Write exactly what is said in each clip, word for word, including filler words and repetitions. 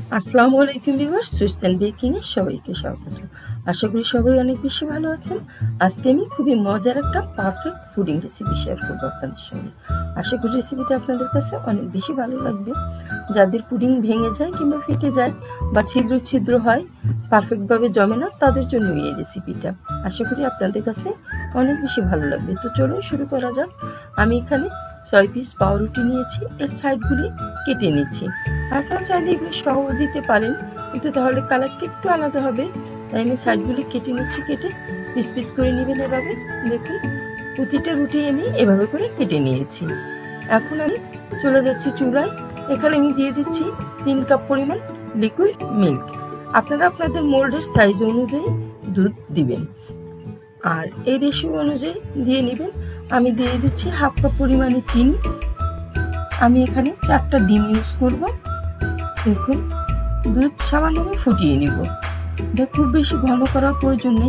আসসালামু আলাইকুম viewers, Swiss baking এ সবাইকে স্বাগত। আশা করি সবাই অনেক বেশি ভালো আছেন। আজকে আমি খুবই মজার একটা পারফেক্ট পুডিং রেসিপি শেয়ার করব আপনাদের সঙ্গে। আশা করি রেসিপিটা আপনাদের কাছে অনেক বেশি ভালো লাগবে। যাদের পুডিং ভেঙে যায় কিংবা ফেটে যায় বা ছিদ্র ছিদ্র হয়, পারফেক্টভাবে জমে না, তাদের জন্য এই রেসিপিটা। আশা করি আপনাদের কাছে অনেক বেশি ভালো লাগবে। তো চলুন শুরু করা যাক। আমি এখানে ছয় পিস পাউরুটি নিয়েছি, এর সাইডগুলি কেটে নিচ্ছি। আপনারা চাইলে এগুলো সহ দিতে পারেন, কিন্তু তাহলে কালারটা একটু আলাদা হবে। তাই আমি সাইডগুলি কেটে নিচ্ছি। কেটে পিস পিস করে নেবেন এভাবে। দেখুন প্রতিটা রুটি আমি এভাবে করে কেটে নিয়েছি। এখন আমি চলে যাচ্ছি চুলায়। এখানে আমি দিয়ে দিচ্ছি তিন কাপ পরিমাণ লিকুইড মিল্ক। আপনারা আপনাদের মোল্ডের সাইজ অনুযায়ী দুধ দিবেন, আর এই রেশিও অনুযায়ী দিয়ে নেবেন। আমি দিয়ে দিচ্ছি হাফ কাপ পরিমাণে চিনি। আমি এখানে চারটা ডিম ইউজ করব। দেখুন দুধ সামান্য ফুটিয়ে নিব। এটা খুব বেশি ঘন করার প্রয়োজন নেই,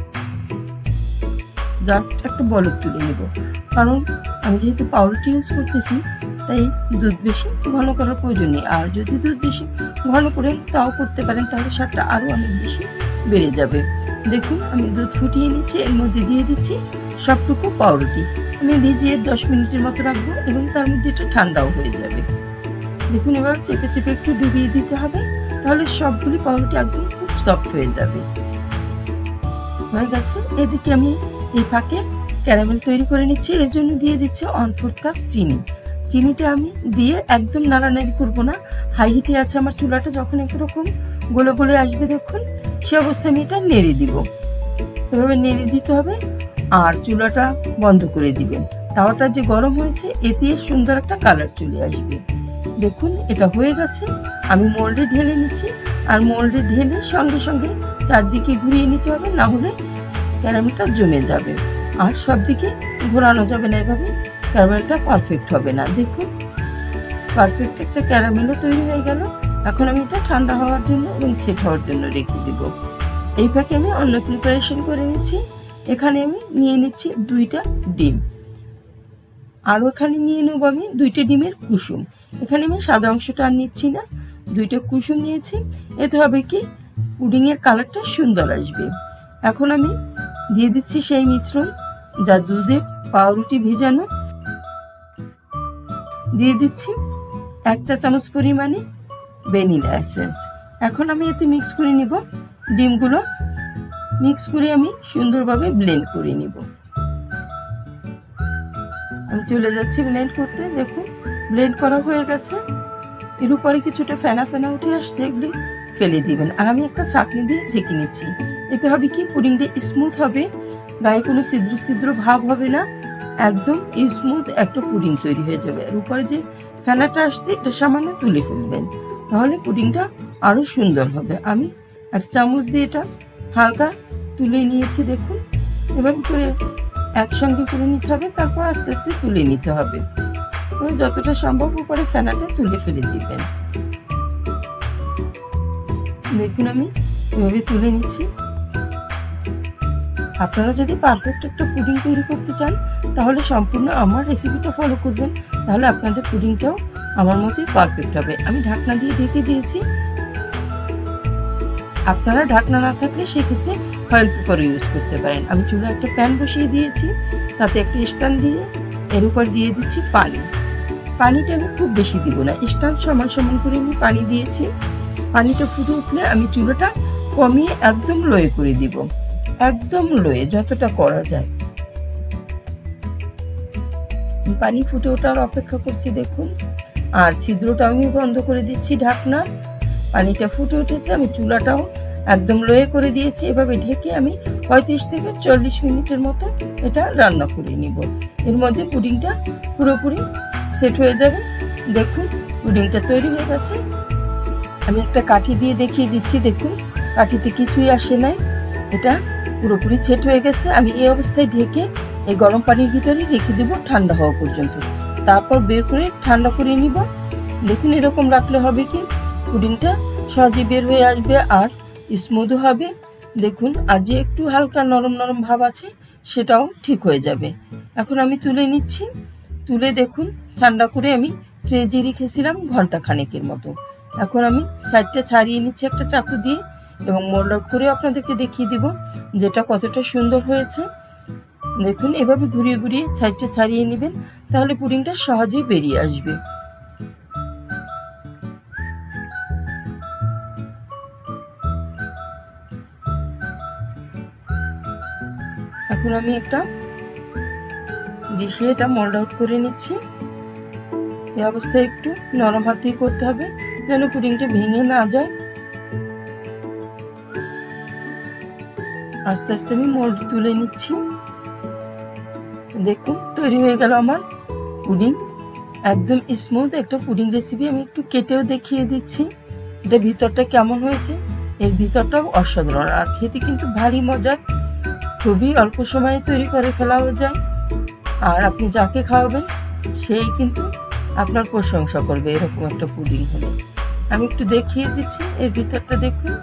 জাস্ট একটা বলক তুলে নেব, কারণ আমি যেহেতু পাউরুটি ইউজ করতেছি তাই দুধ বেশি ঘন করার প্রয়োজন নেই। আর যদি দুধ বেশি ঘন করেন তাও করতে পারেন, তাহলে স্বাদটা আরও অনেক বেশি বেড়ে যাবে। দেখুন আমি দুধ ফুটিয়ে নিচ্ছি, এর মধ্যে দিয়ে দিচ্ছি সবটুকু পাউরুটি। আমি ভিজিয়ে দশ মিনিটের মতো রাখবো এবং তার মধ্যে এটা ঠান্ডাও হয়ে যাবে। দেখুন এবার চেপে চেপে একটু ডুবিয়ে দিতে হবে, তাহলে সবগুলি পাউরুটি একদম খুব সফট হয়ে যাবে। হয়ে গেছে। এদিকে আমি এই ফাঁকে ক্যারামেল তৈরি করে নিচ্ছি। এর জন্য দিয়ে দিচ্ছি ওয়ান ফোর্থ কাপ চিনি। চিনিটা আমি দিয়ে একদম নাড়ানাড়ি করবো না, হাই হিটে আছে আমার চুলাটা। যখন একরকম গলে গলে আসবে দেখুন, সে অবস্থায় আমি এটা নেড়ে দিব। এভাবে নেড়ে দিতে হবে আর চুলাটা বন্ধ করে দিবেন। তাওয়াটা যে গরম হয়েছে এতে সুন্দর একটা কালার চলে আসবে। দেখুন এটা হয়ে গেছে। আমি মোল্ডে ঢেলে নিচ্ছি, আর মোল্ডে ঢেলে সঙ্গে সঙ্গে চারদিকে ঘুরিয়ে নিতে হবে, না হলে ক্যারামেলটা জমে যাবে। আর সব দিকে ঘোরানো যাবে না, এভাবে ক্যারামেলটা পারফেক্ট হবে না। দেখুন পারফেক্ট একটা ক্যারামেলও তৈরি হয়ে গেল। এখন আমি এটা ঠান্ডা হওয়ার জন্য এবং সেট হওয়ার জন্য রেখে দিব। এই ফাঁকে আমি অন্য প্রিপারেশন করে নিচ্ছি। এখানে আমি নিয়ে নিচ্ছি দুইটা ডিম, আর এখানে নিয়ে নেব আমি দুইটা ডিমের কুসুম। এখানে আমি সাদা অংশটা আর নিচ্ছি না, দুইটা কুসুম নিয়েছি। এতে হবে কি পুডিংয়ের কালারটা সুন্দর আসবে। এখন আমি দিয়ে দিচ্ছি সেই মিশ্রণ যা দুধে পাউরুটি ভেজানো। দিয়ে দিচ্ছি এক চা চামচ পরিমাণে ভ্যানিলা এসেন্স। এখন আমি এতে মিক্স করে নিব। ডিমগুলো মিক্স করে আমি সুন্দরভাবে ব্লেন্ড করে নিব। আমি চলে যাচ্ছি ব্লেন্ড করতে। দেখুন ব্লেন্ড করা হয়ে গেছে। এর উপরে কিছুটা ফেনা ফেনা উঠে আসছে, এগুলি ফেলে দিবেন। আর আমি একটা ছাঁকনি দিয়ে ছেঁকে নিচ্ছি। এতে হবে কি পুডিংটা স্মুথ হবে, গায়ে কোনো ছিদ্র ছিদ্র ভাব হবে না, একদম স্মুথ একটা পুডিং তৈরি হয়ে যাবে। আর উপরে যে ফেনাটা আসছে এটা সামান্য তুলে ফেলবেন, তাহলে পুডিংটা আরও সুন্দর হবে। আমি এক চামচ দিয়ে এটা হালকা তুলে নিয়েছি। দেখুন এবার করে একসঙ্গে করে নিতে হবে, তারপর আস্তে আস্তে তুলে নিতে হবে। যতটা সম্ভব উপরে ফেনাটা তুলে ফেলে দিবেন। দেখুন আমি এভাবে তুলে নিচ্ছি। আপনারা যদি পারফেক্ট একটা পুডিং তৈরি করতে চান তাহলে সম্পূর্ণ আমার রেসিপিটা ফলো করবেন, তাহলে আপনাদের পুডিংটাও আমার মতোই পারফেক্ট হবে। আমি ঢাকনা দিয়ে ঢেকে দিয়েছি। আপনারা ঢাকনা না থাকলে সেক্ষেত্রে ফয়েল পেপার ইউজ করতে পারেন। আমি চুলা একটা প্যান বসিয়ে দিয়েছি, তাতে একটা স্ট্যান্ড দিয়ে এর উপর দিয়ে দিচ্ছি পানি। পানিটা আমি খুব বেশি দিব না, স্ট্যান্ড সমান সমান করে আমি পানি দিয়েছি। পানিটা ফুটে উঠলে আমি চুলাটা কমিয়ে একদম লোয়ে করে দিব, একদম লোয়ে যতটা করা যায়। পানি ফুটে ওঠার অপেক্ষা করছি দেখুন, আর ছিদ্রটা আমি বন্ধ করে দিচ্ছি ঢাকনা। পানিটা ফুটে উঠেছে, আমি চুলাটাও একদম লোয়ে করে দিয়েছি। এভাবে ঢেকে আমি পঁয়ত্রিশ থেকে চল্লিশ মিনিটের মতো এটা রান্না করে নিব। এর মধ্যে পুডিংটা পুরোপুরি সেট হয়ে যাবে। দেখুন পুডিংটা তৈরি হয়ে গেছে। আমি একটা কাঠি দিয়ে দেখিয়ে দিচ্ছি। দেখুন কাঠিতে কিছুই আসে নাই, এটা পুরোপুরি সেট হয়ে গেছে। আমি এই অবস্থায় ঢেকে এই গরম পানির ভিতরে রেখে দেবো ঠান্ডা হওয়া পর্যন্ত, তারপর বের করে ঠান্ডা করে নিব। দেখুন এরকম রাখলে হবে কি পুডিংটা সহজে বের হয়ে আসবে আর স্মুথ হবে। দেখুন আর যে একটু হালকা নরম নরম ভাব আছে সেটাও ঠিক হয়ে যাবে। এখন আমি তুলে নিচ্ছি। তুলে দেখুন ঠান্ডা করে আমি ফ্রিজে রেখেছিলাম ঘন্টা খানেকের মতো। এখন আমি সাইডটা ছাড়িয়ে নিচ্ছি একটা চাকু দিয়ে এবং মোল্ড আউট করে আপনাদেরকে দেখিয়ে দিব যেটা কতটা সুন্দর হয়েছে। দেখুন এভাবে ঘুরিয়ে ঘুরিয়ে সাইডটা ছাড়িয়ে নেবেন, তাহলে পুডিংটা সহজেই বেরিয়ে আসবে। এখন আমি একটা ডিশে এটা মোল্ড আউট করে নিচ্ছি। এই অবস্থায় একটু নরম হাত দিয়ে করতে হবে যেন পুডিংটা ভেঙে না যায়। আস্তে আস্তে আমি মোল্ড তুলে নিচ্ছি। দেখুন তৈরি হয়ে গেল আমার পুডিং, একদম স্মুথ একটা পুডিং রেসিপি। আমি একটু কেটেও দেখিয়ে দিচ্ছি এটা ভিতরটা কেমন হয়েছে। এর ভিতরটাও অসাধারণ, আর খেতে কিন্তু ভারী মজার, খুবই অল্প সময়ে তৈরি করে ফেলাও যায়। আর আপনি যাকে খাওয়াবেন সেই কিন্তু আপনার প্রশংসা করবে এরকম একটা পুডিং হলে। আমি একটু দেখিয়ে দিচ্ছি এর ভিতরটা দেখুন।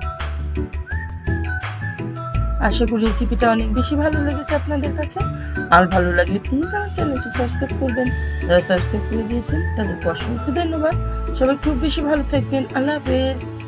আশা করি রেসিপিটা অনেক বেশি ভালো লেগেছে আপনাদের কাছে। আর ভালো লাগলে প্লিজ আমার চ্যানেলটি সাবস্ক্রাইব করবেন। যারা সাবস্ক্রাইব করে দিয়েছেন তাদেরকে অসংখ্য ধন্যবাদ। সবাই খুব বেশি ভালো থাকবেন। আল্লাহ হাফেজ।